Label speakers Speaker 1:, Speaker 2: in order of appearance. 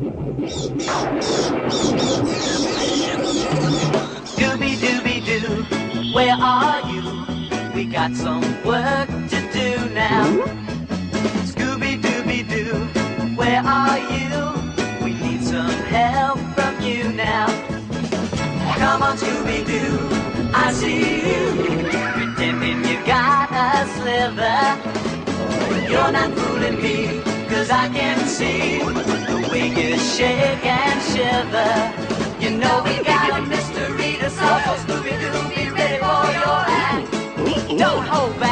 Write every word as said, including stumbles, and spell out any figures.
Speaker 1: Scooby-Dooby-Doo, where are you? We got some work to do now. Scooby-Dooby-Doo, where are you? We need some help from you now. Come on, Scooby-Doo, I see you, pretending you got a sliver. You're not fooling me, cause I can see the way you shake and shiver. You know we got a mystery to solve, so Scooby-Doo, be ready for your act. Don't hold back.